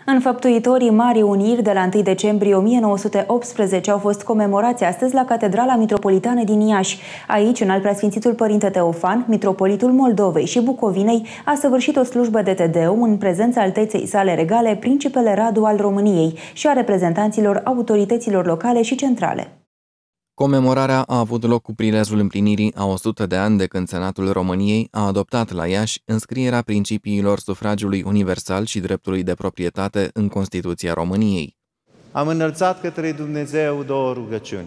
Înfăptuitorii Marii Uniri de la 1 decembrie 1918 au fost comemorați astăzi la Catedrala Mitropolitană din Iași. Aici, Înaltpreasfințitul Părinte Teofan, Mitropolitul Moldovei și Bucovinei, a săvârșit o slujbă de Tedeum în prezența Alteței sale regale, Principele Radu al României și a reprezentanților autorităților locale și centrale. Comemorarea a avut loc cu prilejul împlinirii a 100 de ani de când Senatul României a adoptat la Iași înscrierea principiilor sufragiului universal și dreptului de proprietate în Constituția României. Am înălțat către Dumnezeu două rugăciuni.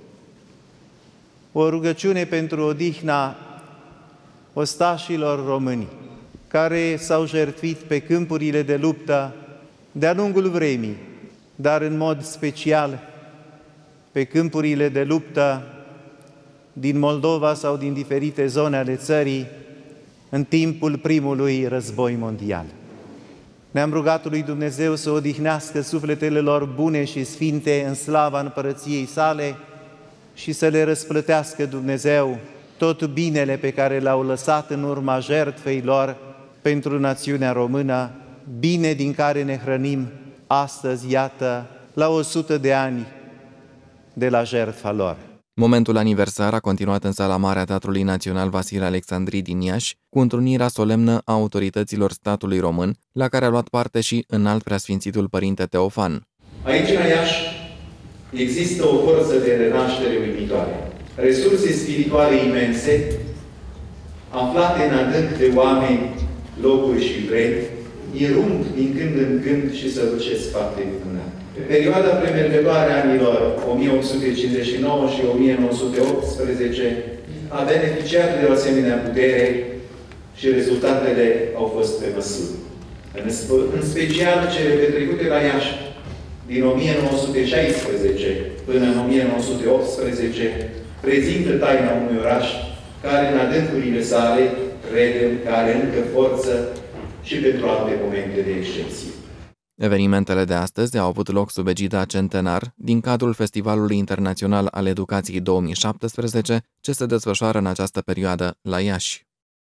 O rugăciune pentru odihna ostașilor români, care s-au jertfit pe câmpurile de luptă de-a lungul vremii, dar în mod special pe câmpurile de luptă din Moldova sau din diferite zone ale țării în timpul primului război mondial. Ne-am rugat lui Dumnezeu să odihnească sufletele lor bune și sfinte în slava împărăției sale și să le răsplătească Dumnezeu tot binele pe care l-au lăsat în urma jertfei lor pentru națiunea română, bine din care ne hrănim astăzi, iată, la 100 de ani de la jertfa lor. Momentul aniversar a continuat în sala mare a Teatrului Național Vasile Alexandrii din Iași, cu întrunirea solemnă a autorităților statului român, la care a luat parte și Înaltpreasfințitul Părinte Teofan. Aici, la Iași, există o forță de renaștere uimitoare. Resurse spirituale imense, aflate în adânc de oameni, locuri și vremi, irump din când în când și săvârșesc fapte minunate. Pe perioada premergătoare anilor 1859 și 1918 a beneficiat de o asemenea putere și rezultatele au fost pe măsură. În special cele petrecute la Iași din 1916 până în 1918 prezintă taina unui oraș care în adâncurile sale, credem, că are încă forță și pentru alte momente de excepție. Evenimentele de astăzi au avut loc sub egida Centenar din cadrul Festivalului Internațional al Educației 2017, ce se desfășoară în această perioadă la Iași.